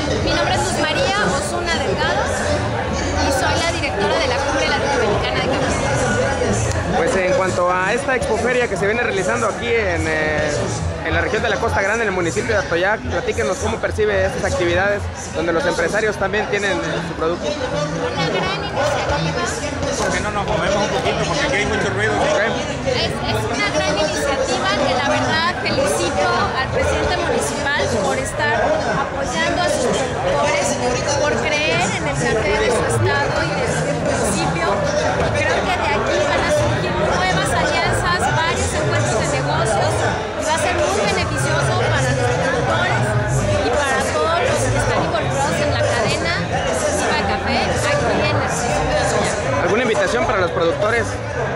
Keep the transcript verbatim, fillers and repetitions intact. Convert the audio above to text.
Mi nombre es Luz María Osuna Delgado y soy la directora de la Cumbre Latinoamericana de Café. Pues en cuanto a esta expoferia que se viene realizando aquí en, eh, en la región de la Costa Grande, en el municipio de Atoyac, platíquenos cómo percibe estas actividades donde los empresarios también tienen eh, su producto. Una gran iniciativa. ¿Por qué no nos movemos un poquito? Porque aquí hay mucho ruido. ¿Okay? Es, es una gran iniciativa que la verdad felicito al presidente municipal por estar apoyando a sus productores, por creer en el café de su estado y de su municipio. Creo que de aquí van a surgir nuevas alianzas, varios encuentros de negocios y va a ser muy beneficioso para los productores y para todos los que están involucrados en la cadena exclusiva de café aquí en el municipio de Atoyac. ¿Alguna invitación para los productores?